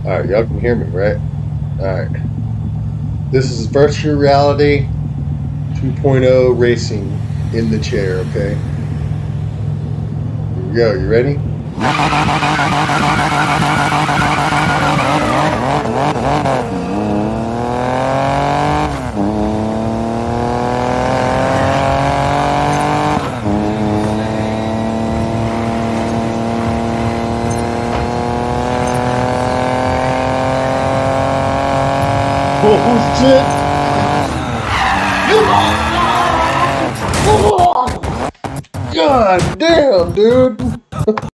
Alright, y'all can hear me, right? Alright. This is virtual reality 2.0 racing in the chair, okay? Here we go. You ready? Oh shit! God damn, dude!